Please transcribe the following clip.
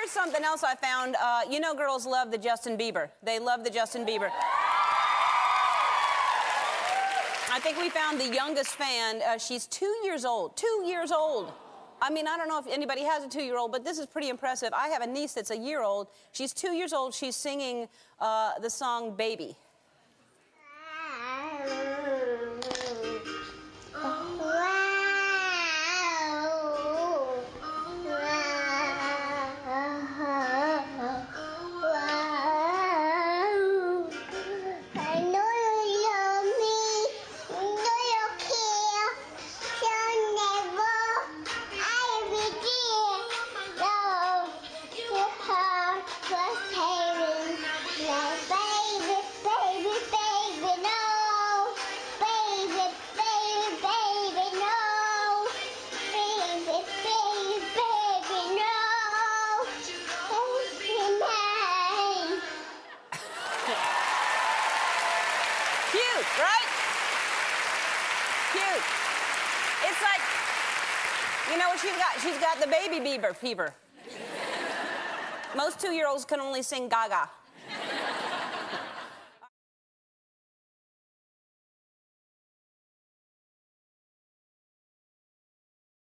here's something else I found. You know girls love the Justin Bieber. They love the Justin Bieber. I think we found the youngest fan. She's 2 years old. 2 years old. I mean, I don't know if anybody has a 2-year-old, but this is pretty impressive. I have a niece that's a year old. She's 2 years old. She's singing the song Baby. Cute, right? Cute. It's like, you know what she's got? She's got the baby Bieber fever. Most 2-year-olds can only sing Gaga.